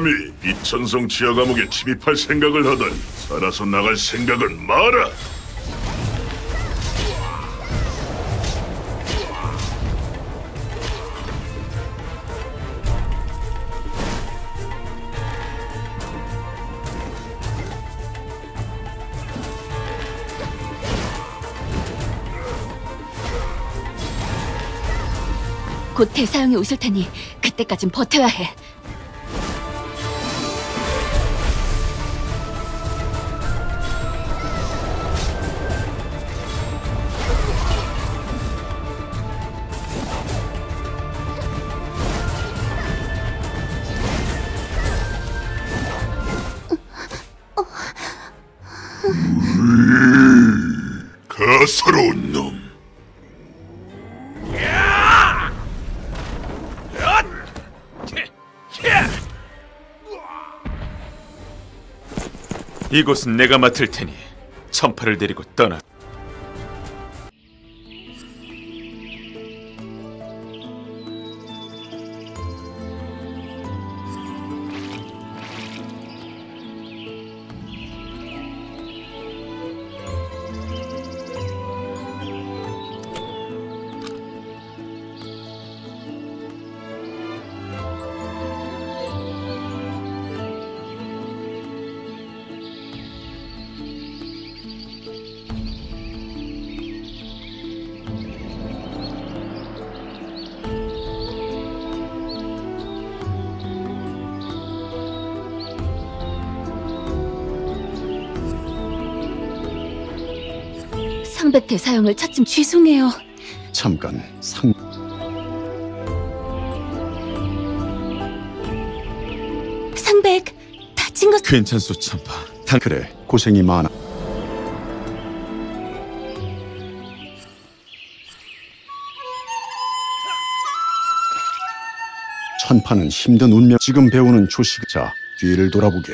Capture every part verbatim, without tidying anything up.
감히 이천성 지하 감옥에 침입할 생각을 하다니. 살아서 나갈 생각은 마라. 곧 대사형이 오실 테니 그때까진 버텨야 해. 가사로운 놈. 이곳은 내가 맡을 테니 천파를 데리고 떠나. 상백 대사형을 찾지. 죄송해요. 잠깐 상... 상백 다친 것... 괜찮소 천파. 단... 그래 고생이 많아. 천파는 힘든 운명. 지금 배우는 조식. 자, 뒤를 돌아보게.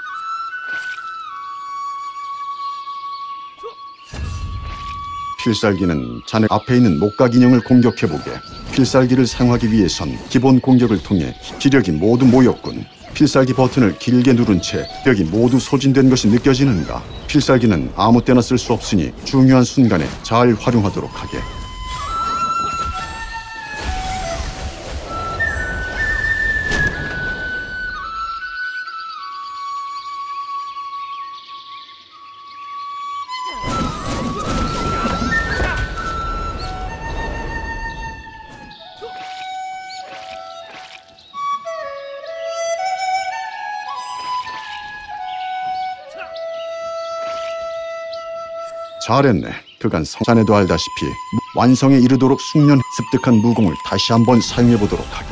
필살기는 자네 앞에 있는 목각 인형을 공격해보게. 필살기를 사용하기 위해선 기본 공격을 통해 기력이 모두 모였군. 필살기 버튼을 길게 누른 채 기력이 모두 소진된 것이 느껴지는가? 필살기는 아무 때나 쓸 수 없으니 중요한 순간에 잘 활용하도록 하게. 잘했네. 그간 성산에도 알다시피 완성에 이르도록 숙련 습득한 무공을 다시 한번 사용해보도록 하게.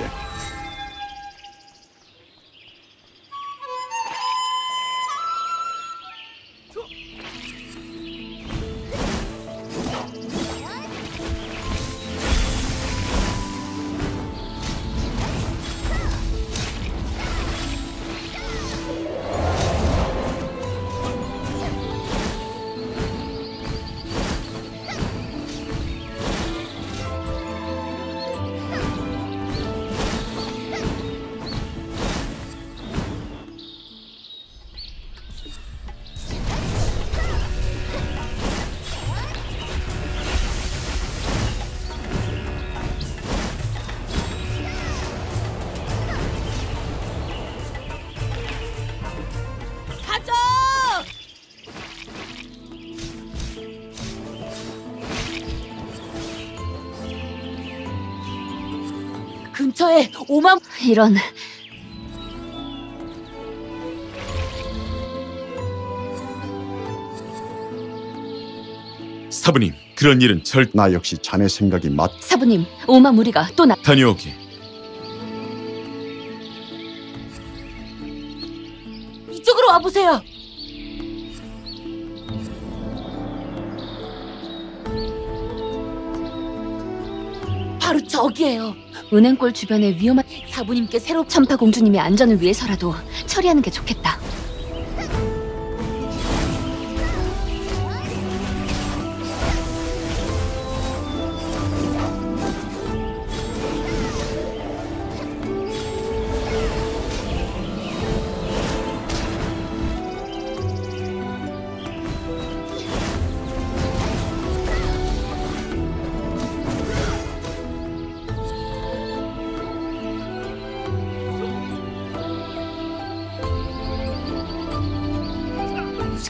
근처에 오만... 이런... 사부님, 그런 일은 절... 나 역시 자네 생각이 맞... 사부님, 오만 무리가 또 나... 다녀오게. 이쪽으로 와보세요. 바로 저기예요. 은행골 주변에 위험한... 사부님께 새로... 천파 공주님의 안전을 위해서라도 처리하는 게 좋겠다.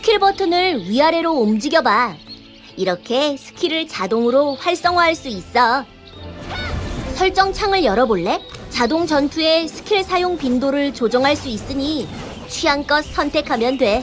스킬 버튼을 위아래로 움직여봐. 이렇게 스킬을 자동으로 활성화할 수 있어. 설정 창을 열어볼래? 자동 전투의 스킬 사용 빈도를 조정할 수 있으니 취향껏 선택하면 돼.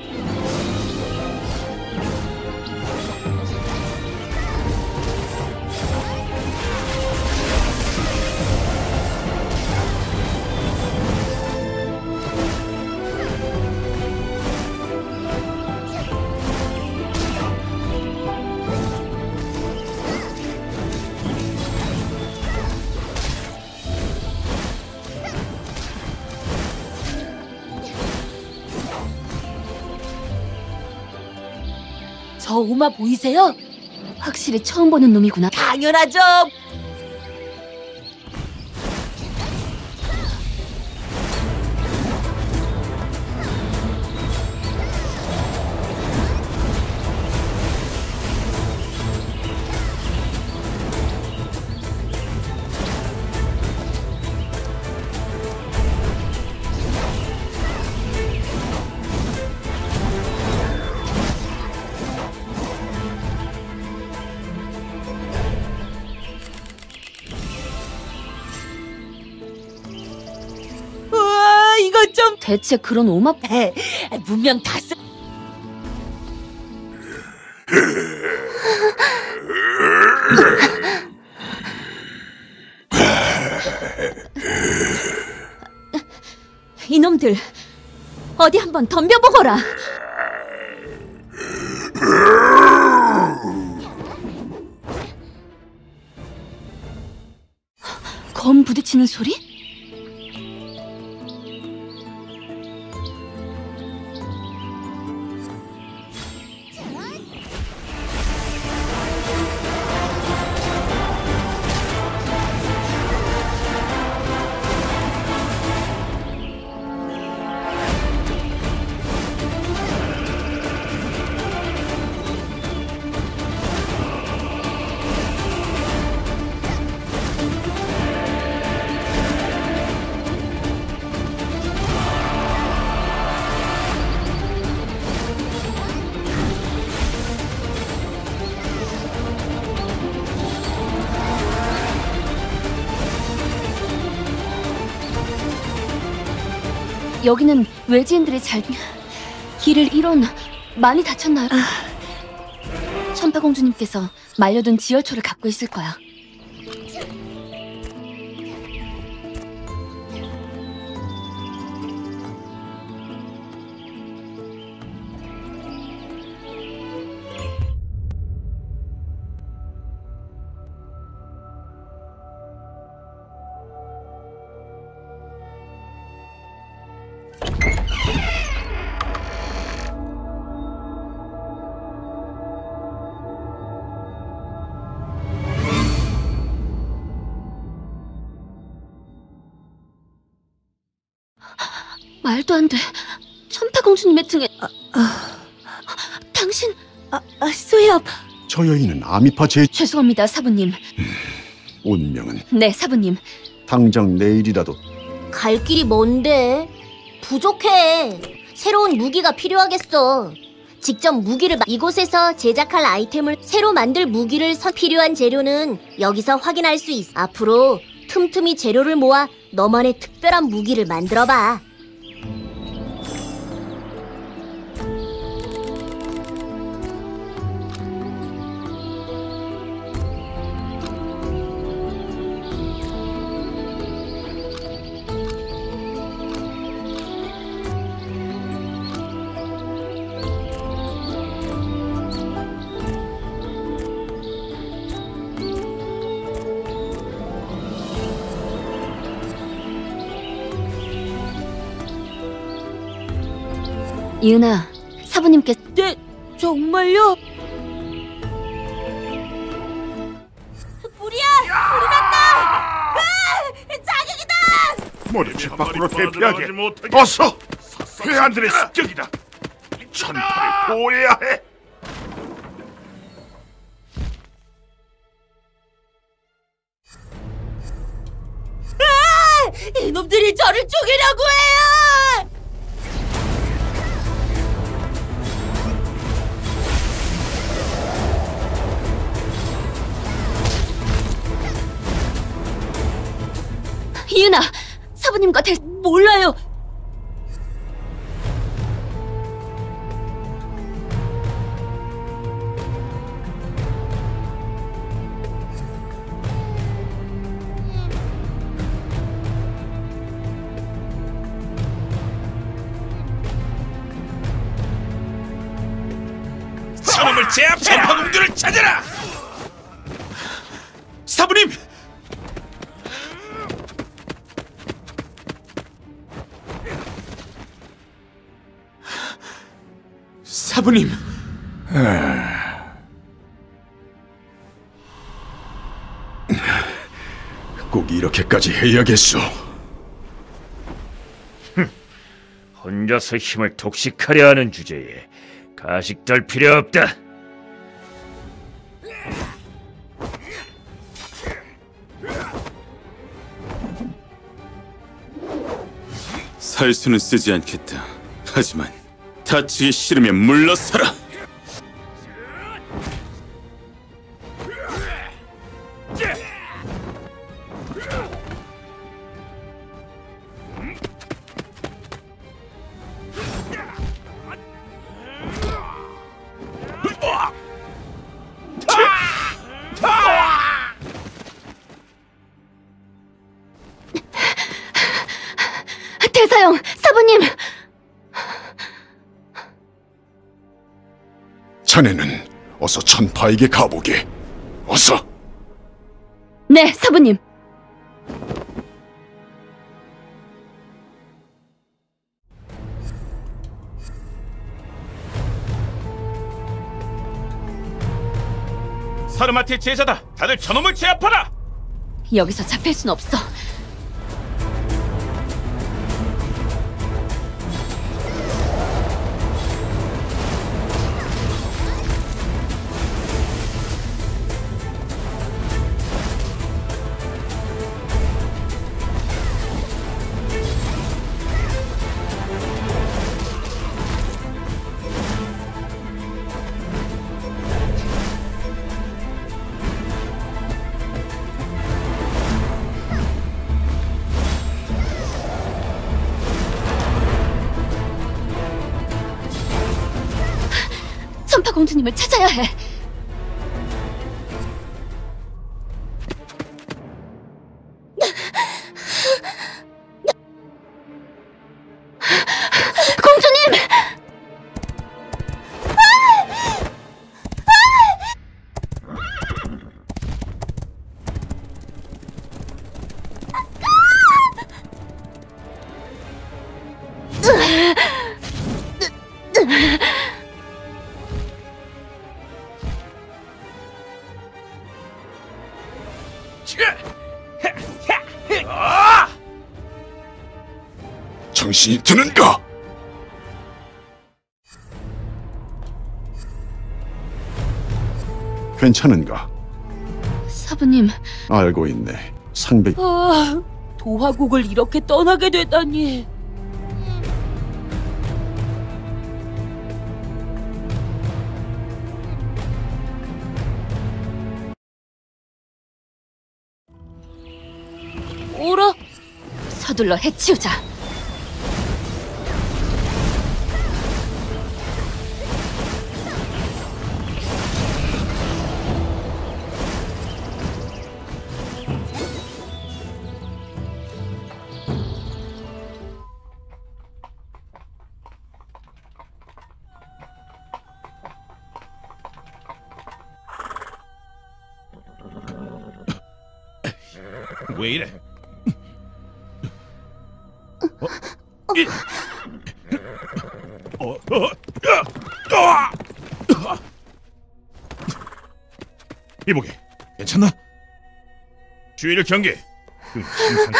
저 우마 보이세요? 확실히 처음 보는 놈이구나. 당연하죠. 우와, 이거 좀 대체 그런 오마 에, 문명 다 쓰. 이놈들 어디 한번 덤벼보거라. 검 부딪히는 소리? 여기는 외지인들이 잘... 길을 잃었나? 많이 다쳤나요? 아... 천파공주님께서 말려둔 지혈초를 갖고 있을 거야. 말도 안 돼. 천파공주님의 등에... 아, 아... 당신... 아, 아, 수엽. 저 여인은 아미파 제... 죄송합니다, 사부님. 운명은... 네, 사부님. 당장 내일이라도... 갈 길이 먼데. 부족해. 새로운 무기가 필요하겠어. 직접 무기를 마... 이곳에서 제작할 아이템을 새로 만들 무기를 선 필요한 재료는 여기서 확인할 수 있어. 앞으로 틈틈이 재료를 모아 너만의 특별한 무기를 만들어봐. 이은아, 사부님께... 네, 정말요? 불이야! 불이 났다! 으아! 자격이다! 머리 집 밖으로 대피하게. 어서! 회한들의 습격이다. 천파를 보호해야 해. 아! 이놈들이 저를 죽이려고 해요! 이은아, 사부님과 대... 몰라요. 저놈을 제압해! 전파공주를 찾아라! 사부님! 사부님! 꼭 이렇게까지 해야겠어. 혼자서 힘을 독식하려 하는 주제에 가식 떨 필요 없다. 살수는 쓰지 않겠다. 하지만 다치기 싫으면 물러서라. 대사형, 사부님! 자네는 어서 천파에게 가보게. 어서. 네, 사부님. 사르마티의 제자다. 다들 저놈을 제압하라. 여기서 잡힐 순 없어. 천파공주님을 찾아야 해. 공주님! 정신이 드는가? 괜찮은가? 사부님, 알고 있네. 상백. 아, 도화국을 이렇게 떠나게 되다니. 오라? 서둘러 해치우자. 왜 이래? 어? 이... 어? 어? 아! 아! 이보게, 괜찮나? 주의를 경계. 그 심상치.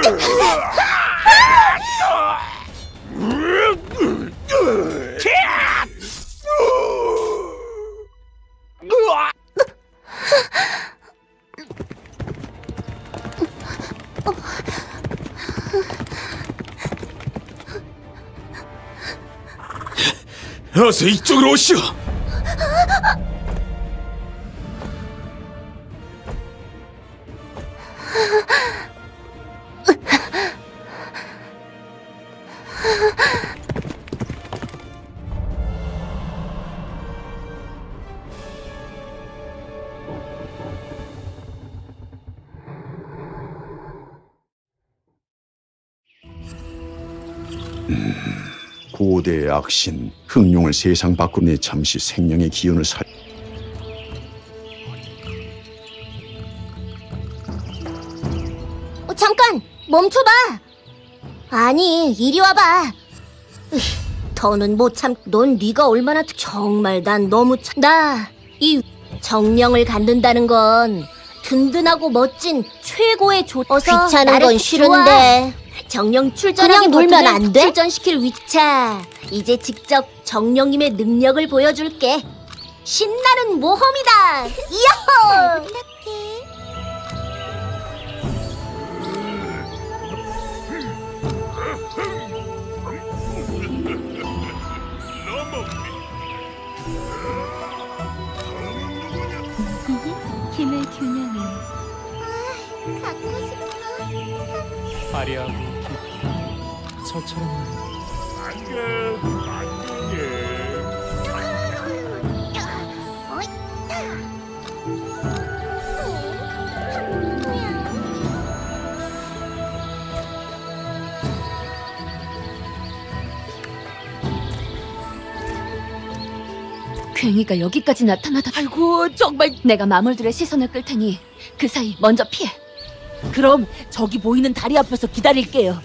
어서 이쪽으로 오시오. 고대의 악신 흑룡을 세상 밖으로 내 잠시 생명의 기운을 살. 어, 잠깐 멈춰봐. 아니 이리 와봐. 으, 더는 못 참. 넌 네가 얼마나 정말 난 너무 나 이 정령을 갖는다는 건 든든하고 멋진 최고의 조. 어서 귀찮은 건 싫은데. 정령 출전하기 그냥 놀면 버튼을 안 돼? 출전시킬 위차. 이제 직접 정령님의 능력을 보여줄게. 신나는 모험이다. 이야호! 힘의 균형은 갖고 싶어. 화려하고 깊고 저처럼 안돼 안돼. 괭이가 여기까지 나타나다. 아이고 정말. 내가 마물들의 시선을 끌 테니 그 사이 먼저 피해. 그럼 저기 보이는 다리 앞에서 기다릴게요.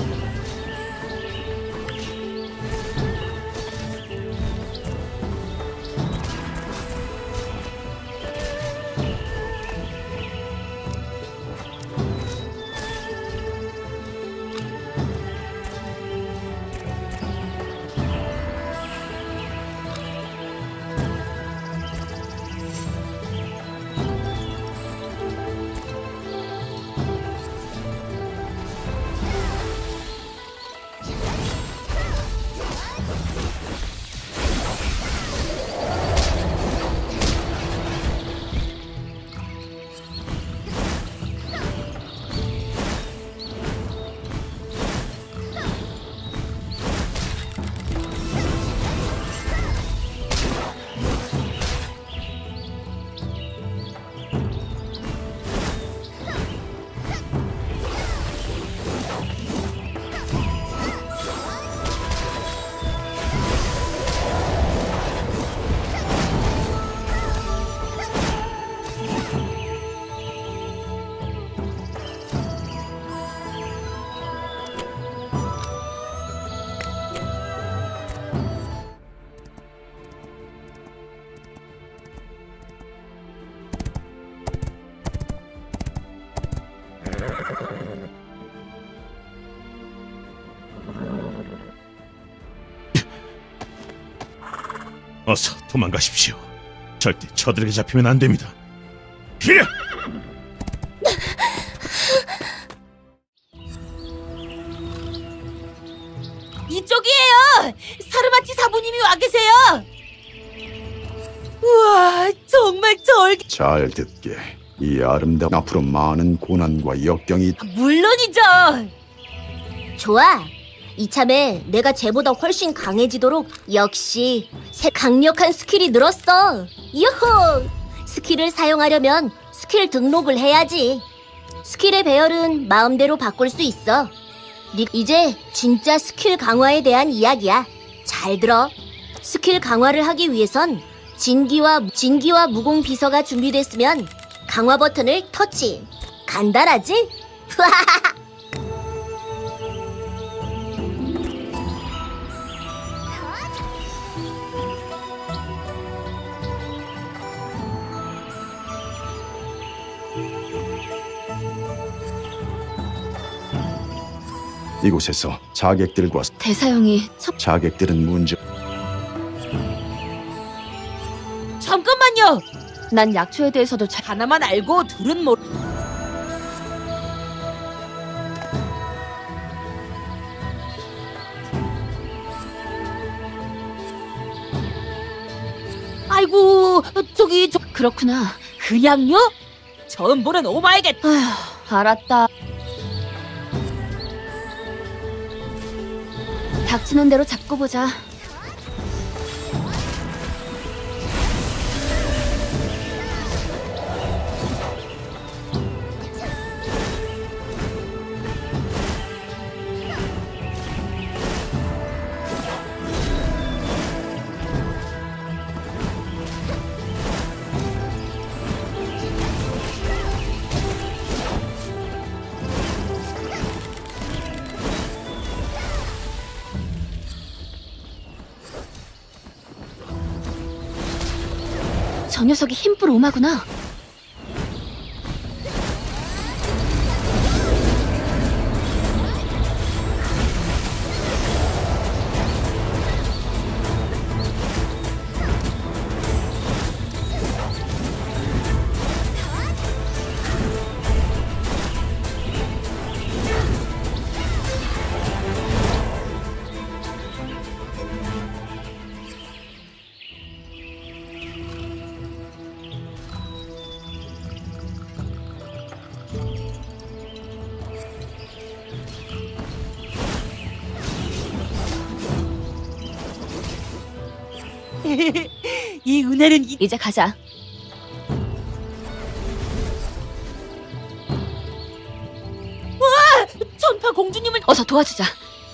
어서 도망가십시오. 절대 저들에게 잡히면 안 됩니다. 피해! 이쪽이에요. 사르마티 사부님이 와 계세요. 우와 정말 절개. 잘 듣게. 이 아름다운 앞으로 많은 고난과 역경이. 물론이죠. 좋아. 이참에 내가 쟤보다 훨씬 강해지도록. 역시 새 강력한 스킬이 늘었어. 유호! 스킬을 사용하려면 스킬 등록을 해야지. 스킬의 배열은 마음대로 바꿀 수 있어. 이제 진짜 스킬 강화에 대한 이야기야. 잘 들어. 스킬 강화를 하기 위해선 진기와 진기와 무공 비서가 준비됐으면 강화 버튼을 터치. 간단하지? 이곳에서 자객들과 대사형이 첫... 자객들은 문제. 잠깐만요. 난 약초에 대해서도 잘... 하나만 알고 둘은 모르. 아이고 저기 저 그렇구나. 그냥요? 처음 보는 오마이갓. 아휴, 알았다. 닥치는 대로 잡고 보자. 저 녀석이 힘뿔 오마구나. 이 은혜는 이... 이제 가자. 천파 공주님을 어서 도와주자.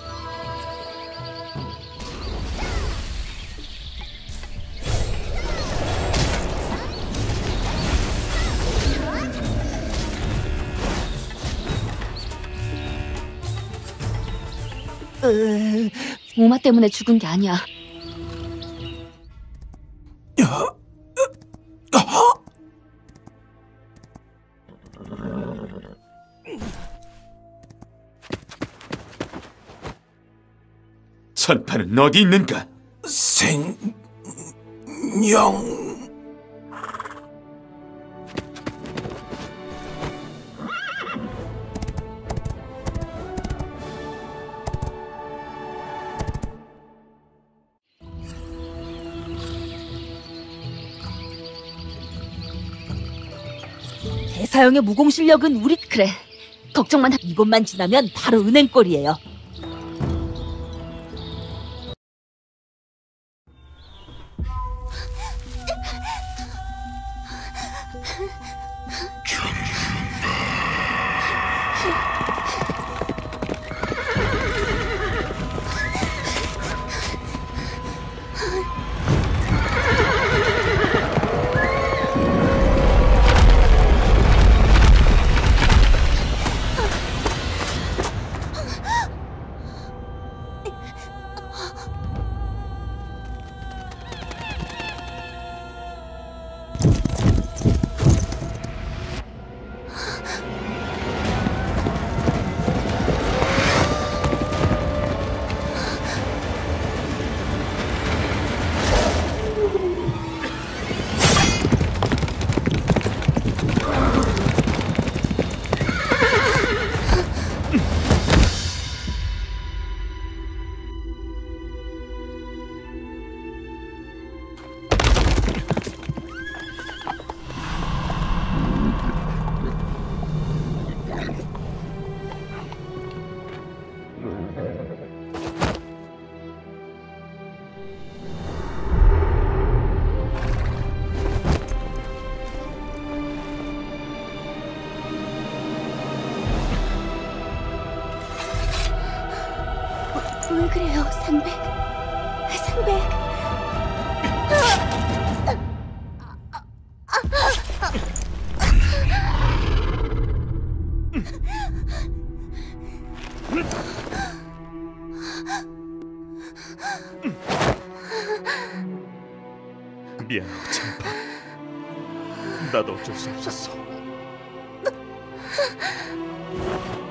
으... 오마 때문에 죽은 게 아니야. 천파는 어디 있는가? 생명. 대사형의 무공 실력은 우리 그래. 걱정만 하... 이곳만 지나면 바로 은행골이에요. 왜 그래요, 삼백? 삼백. 미안하고 천파. 나도 어쩔 수 없었어.